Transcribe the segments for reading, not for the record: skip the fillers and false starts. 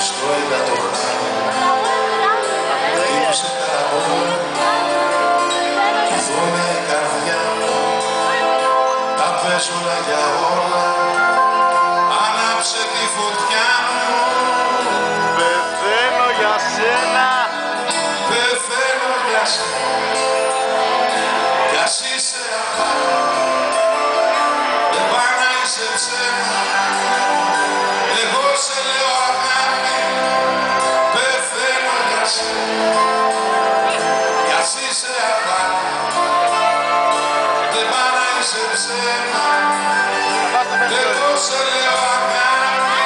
στο υδατοχάρι τύψε τα όλα κι εδώ είναι η καρδιά μου τα πες όλα για όλα άναψε τη φωτιά μου πεθαίνω για σένα πεθαίνω για σένα κι ας είσαι απάνω δεν πάει να είσαι ψέμα εγώ σε λέω αγάπη πεθαίνω για σένα κι ας είσαι απάνω δεν πάει να είσαι ψέμα εγώ σε λέω αγάπη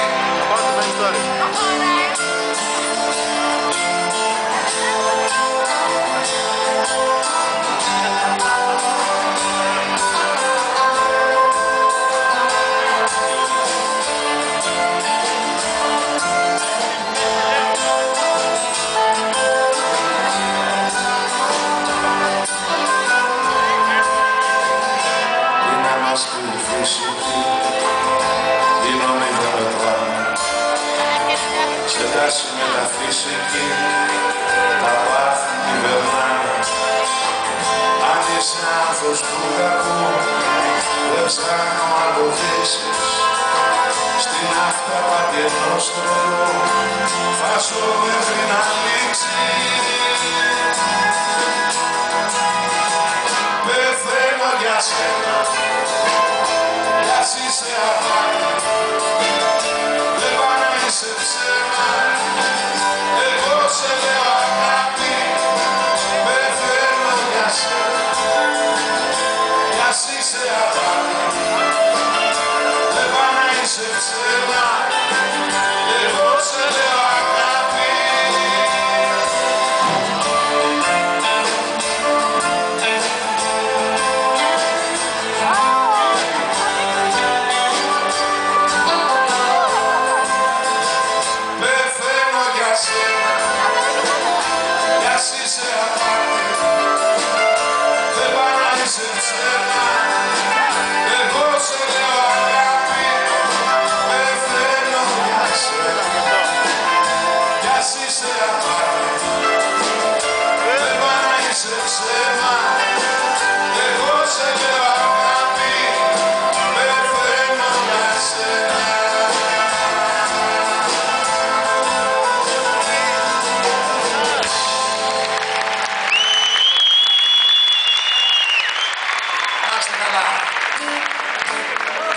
γίνομαι γεωμετράμε σε τάση με τα φυσική τα πάθη κυβερνάνε αν είσαι άνθρωπος του κακού δεν ψάχνω αποδείξεις στην αυταπάτη ενός τρελού φάσω μέχρι να λήξει πεθαίνω για σένα κι ας είσαι απάνω